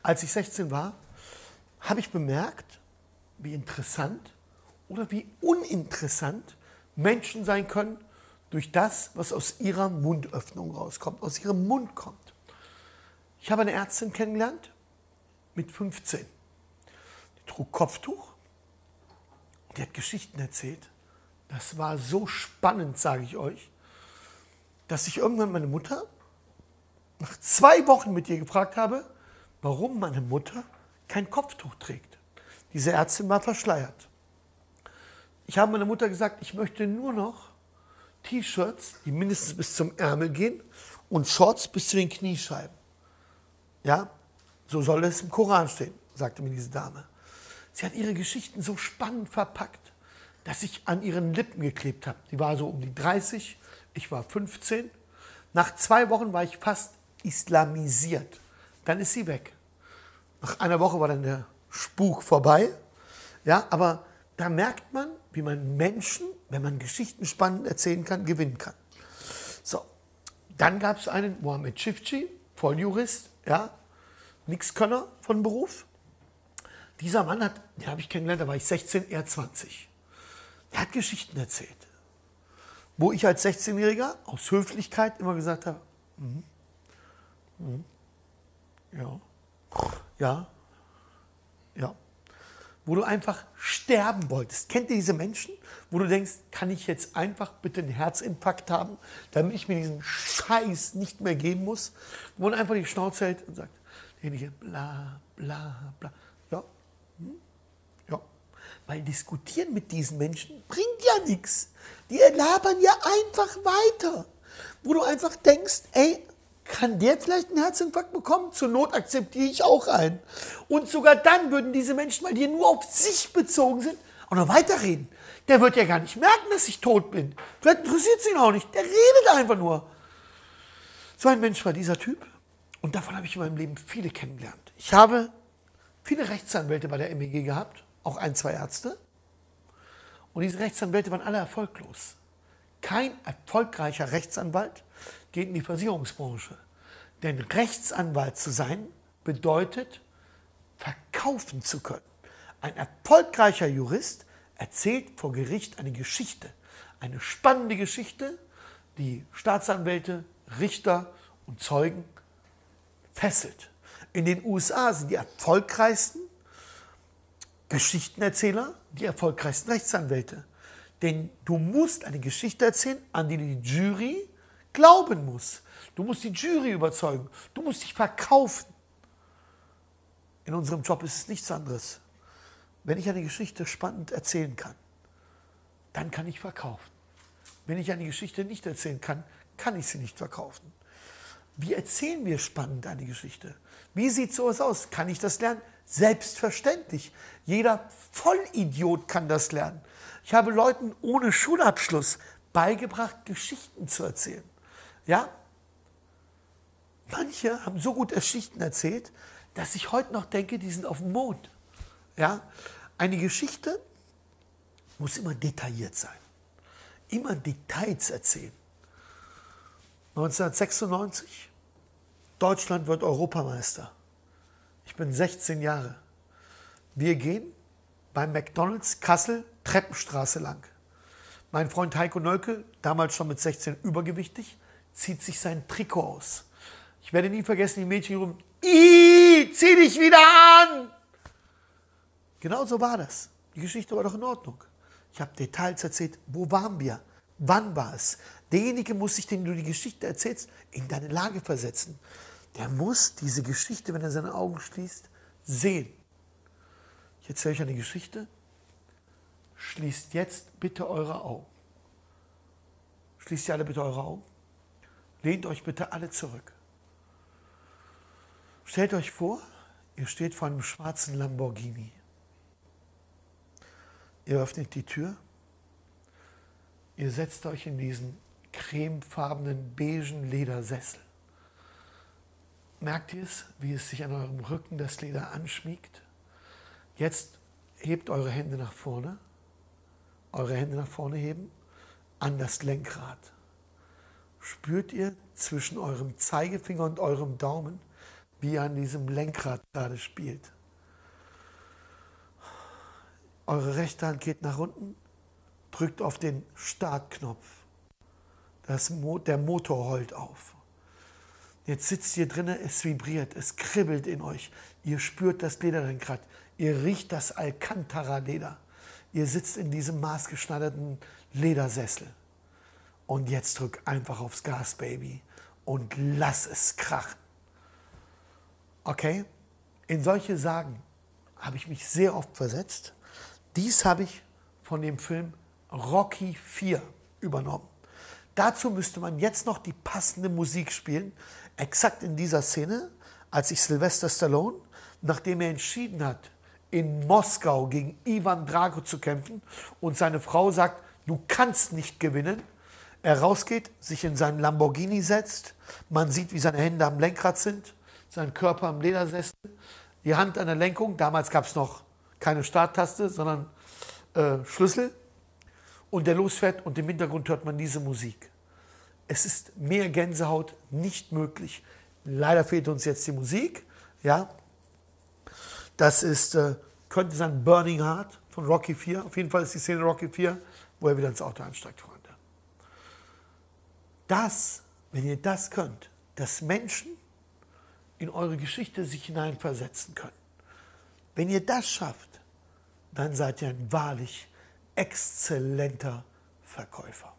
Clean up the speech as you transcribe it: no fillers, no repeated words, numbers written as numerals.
Als ich 16 war, habe ich bemerkt, wie interessant oder wie uninteressant Menschen sein können durch das, was aus ihrer Mundöffnung rauskommt, aus ihrem Mund kommt. Ich habe eine Ärztin kennengelernt mit 15. Die trug Kopftuch und die hat Geschichten erzählt. Das war so spannend, sage ich euch, dass ich irgendwann meine Mutter nach 2 Wochen mit ihr gefragt habe, warum meine Mutter kein Kopftuch trägt. Diese Ärztin war verschleiert. Ich habe meiner Mutter gesagt, ich möchte nur noch T-Shirts, die mindestens bis zum Ärmel gehen und Shorts bis zu den Kniescheiben. Ja, so soll es im Koran stehen, sagte mir diese Dame. Sie hat ihre Geschichten so spannend verpackt, dass ich an ihren Lippen geklebt habe. Sie war so um die 30, ich war 15. Nach 2 Wochen war ich fast islamisiert. Dann ist sie weg. Nach einer Woche war dann der Spuk vorbei. Ja, aber da merkt man, wie man Menschen, wenn man Geschichten spannend erzählen kann, gewinnen kann. So, dann gab es einen Mohammed Chifchi, Volljurist, ja, Nixkönner von Beruf. Dieser Mann hat, den habe ich kennengelernt, da war ich 16, er 20. Er hat Geschichten erzählt, wo ich als 16-Jähriger aus Höflichkeit immer gesagt habe, ja, ja, ja. Wo du einfach sterben wolltest. Kennt ihr diese Menschen, wo du denkst, kann ich jetzt einfach bitte einen Herzinfarkt haben, damit ich mir diesen Scheiß nicht mehr geben muss? Wo man einfach die Schnauze hält und sagt, bla, bla, bla. Ja, ja. Weil diskutieren mit diesen Menschen bringt ja nichts. Die labern ja einfach weiter. Wo du einfach denkst, ey, kann der vielleicht einen Herzinfarkt bekommen? Zur Not akzeptiere ich auch einen. Und sogar dann würden diese Menschen, weil die nur auf sich bezogen sind, auch noch weiterreden. Der wird ja gar nicht merken, dass ich tot bin. Vielleicht interessiert es ihn auch nicht. Der redet einfach nur. So ein Mensch war dieser Typ. Und davon habe ich in meinem Leben viele kennengelernt. Ich habe viele Rechtsanwälte bei der MEG gehabt, auch 1, 2 Ärzte. Und diese Rechtsanwälte waren alle erfolglos. Kein erfolgreicher Rechtsanwalt geht in die Versicherungsbranche. Denn Rechtsanwalt zu sein bedeutet, verkaufen zu können. Ein erfolgreicher Jurist erzählt vor Gericht eine Geschichte. Eine spannende Geschichte, die Staatsanwälte, Richter und Zeugen fesselt. In den USA sind die erfolgreichsten Geschichtenerzähler die erfolgreichsten Rechtsanwälte. Denn du musst eine Geschichte erzählen, an die die Jury glauben muss. Du musst die Jury überzeugen. Du musst dich verkaufen. In unserem Job ist es nichts anderes. Wenn ich eine Geschichte spannend erzählen kann, dann kann ich verkaufen. Wenn ich eine Geschichte nicht erzählen kann, kann ich sie nicht verkaufen. Wie erzählen wir spannend eine Geschichte? Wie sieht sowas aus? Kann ich das lernen? Selbstverständlich. Jeder Vollidiot kann das lernen. Ich habe Leuten ohne Schulabschluss beigebracht, Geschichten zu erzählen. Ja? Manche haben so gut Geschichten erzählt, dass ich heute noch denke, die sind auf dem Mond. Ja? Eine Geschichte muss immer detailliert sein. Immer Details erzählen. 1996, Deutschland wird Europameister. Ich bin 16 Jahre. Wir gehen beim McDonald's Kassel Treppenstraße lang. Mein Freund Heiko Nölke, damals schon mit 16 übergewichtig, zieht sich sein Trikot aus. Ich werde nie vergessen, die Mädchen rufen, zieh dich wieder an! Genau so war das. Die Geschichte war doch in Ordnung. Ich habe Details erzählt, wo waren wir, wann war es. Derjenige muss sich, dem du die Geschichte erzählst, in deine Lage versetzen. Der muss diese Geschichte, wenn er seine Augen schließt, sehen. Ich erzähle euch eine Geschichte. Schließt jetzt bitte eure Augen. Schließt ihr alle bitte eure Augen. Lehnt euch bitte alle zurück. Stellt euch vor, ihr steht vor einem schwarzen Lamborghini. Ihr öffnet die Tür. Ihr setzt euch in diesen cremefarbenen, beigen Ledersessel. Merkt ihr es, wie es sich an eurem Rücken das Leder anschmiegt? Jetzt hebt eure Hände nach vorne. Eure Hände nach vorne heben, an das Lenkrad. Spürt ihr zwischen eurem Zeigefinger und eurem Daumen wie er an diesem Lenkrad gerade spielt. Eure rechte Hand geht nach unten, drückt auf den Startknopf. Der Motor heult auf. Jetzt sitzt ihr drinnen, es vibriert, es kribbelt in euch. Ihr spürt das Lederlenkrad, ihr riecht das Alcantara-Leder. Ihr sitzt in diesem maßgeschneiderten Ledersessel. Und jetzt drück einfach aufs Gas, Baby, und lass es krachen. Okay? In solche Sagen habe ich mich sehr oft versetzt. Dies habe ich von dem Film Rocky IV übernommen. Dazu müsste man jetzt noch die passende Musik spielen, exakt in dieser Szene, als sich Sylvester Stallone, nachdem er entschieden hat, in Moskau gegen Ivan Drago zu kämpfen und seine Frau sagt, du kannst nicht gewinnen, er rausgeht, sich in seinen Lamborghini setzt, man sieht, wie seine Hände am Lenkrad sind, sein Körper am Ledersessel, die Hand an der Lenkung, damals gab es noch keine Starttaste, sondern Schlüssel, und der losfährt und im Hintergrund hört man diese Musik. Es ist mehr Gänsehaut nicht möglich. Leider fehlt uns jetzt die Musik. Ja, das ist, könnte sein Burning Heart von Rocky IV. Auf jeden Fall ist die Szene Rocky IV, wo er wieder ins Auto einsteigt, Freunde. Das, wenn ihr das könnt, dass Menschen in eure Geschichte sich hineinversetzen können. Wenn ihr das schafft, dann seid ihr ein wahrlich exzellenter Verkäufer.